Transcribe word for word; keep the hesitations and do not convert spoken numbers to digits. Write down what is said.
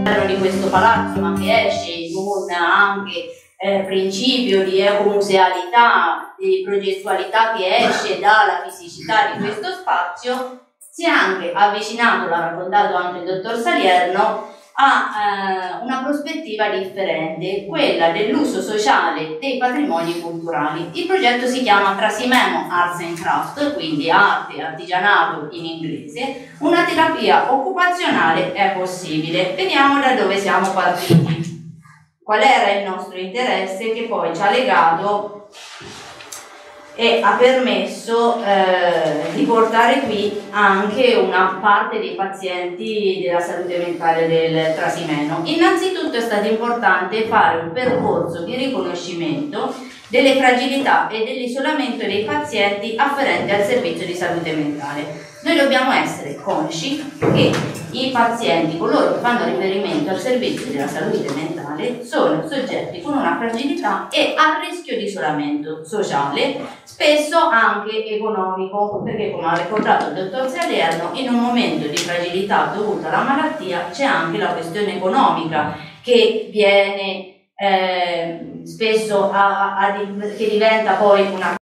di questo palazzo, ma che esce in un anche eh, principio di ecomusealità, di progettualità che esce dalla fisicità di questo spazio, si è anche avvicinato, l'ha raccontato anche il dottor Salierno, a eh, una prospettiva differente, quella dell'uso sociale dei patrimoni culturali. Il progetto si chiama Trasimeno Arts and Craft, quindi arte e artigianato in inglese. Una terapia occupazionale è possibile. Vediamo da dove siamo partiti. Qual era il nostro interesse che poi ci ha legato e ha permesso eh, di portare qui anche una parte dei pazienti della salute mentale del Trasimeno. Innanzitutto è stato importante fare un percorso di riconoscimento delle fragilità e dell'isolamento dei pazienti afferenti al servizio di salute mentale. Noi dobbiamo essere consci che i pazienti, coloro che fanno riferimento al servizio della salute mentale, sono soggetti con una fragilità e a rischio di isolamento sociale, spesso anche economico, perché come ha ricordato il dottor Salierno, in un momento di fragilità dovuta alla malattia c'è anche la questione economica che viene eh, spesso a, a, che diventa poi una